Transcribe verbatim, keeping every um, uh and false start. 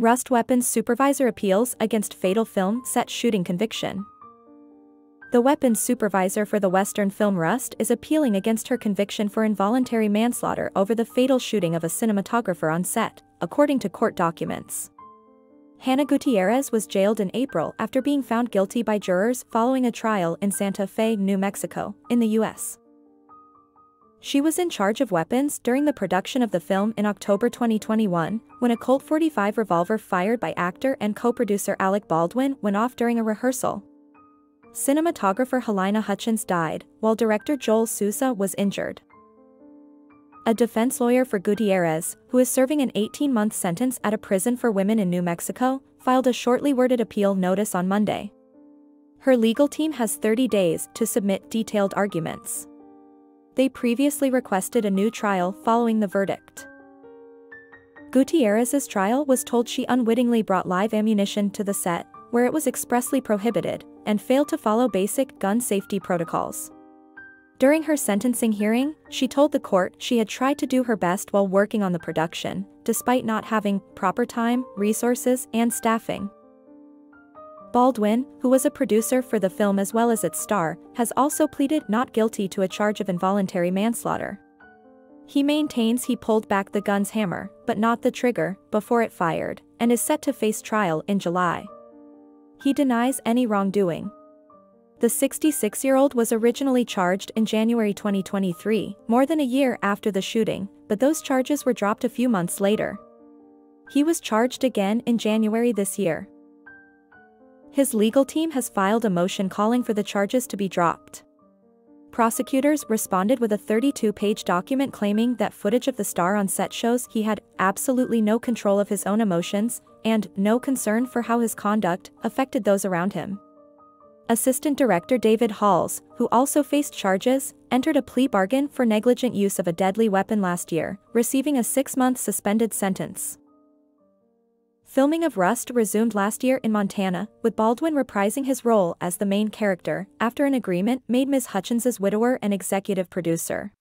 Rust weapons supervisor appeals against fatal film set shooting conviction. The weapons supervisor for the Western film Rust is appealing against her conviction for involuntary manslaughter over the fatal shooting of a cinematographer on set, according to court documents. Hannah Gutierrez was jailed in April after being found guilty by jurors following a trial in Santa Fe, New Mexico, in the U S She was in charge of weapons during the production of the film in October twenty twenty-one, when a Colt forty-five revolver fired by actor and co-producer Alec Baldwin went off during a rehearsal. Cinematographer Helena Hutchins died, while director Joel Sousa was injured. A defense lawyer for Gutierrez, who is serving an eighteen-month sentence at a prison for women in New Mexico, filed a shortly worded appeal notice on Monday. Her legal team has thirty days to submit detailed arguments. They previously requested a new trial following the verdict. Gutierrez's trial was told she unwittingly brought live ammunition to the set, where it was expressly prohibited, and failed to follow basic gun safety protocols. During her sentencing hearing, she told the court she had tried to do her best while working on the production, despite not having proper time, resources, and staffing. Baldwin, who was a producer for the film as well as its star, has also pleaded not guilty to a charge of involuntary manslaughter. He maintains he pulled back the gun's hammer, but not the trigger, before it fired, and is set to face trial in July. He denies any wrongdoing. The sixty-six-year-old was originally charged in January twenty twenty-three, more than a year after the shooting, but those charges were dropped a few months later. He was charged again in January this year. His legal team has filed a motion calling for the charges to be dropped. Prosecutors responded with a thirty-two page document claiming that footage of the star on set shows he had absolutely no control of his own emotions and no concern for how his conduct affected those around him. Assistant Director David Halls, who also faced charges, entered a plea bargain for negligent use of a deadly weapon last year, receiving a six-month suspended sentence. Filming of Rust resumed last year in Montana, with Baldwin reprising his role as the main character, after an agreement made Miz Hutchins's widower and executive producer.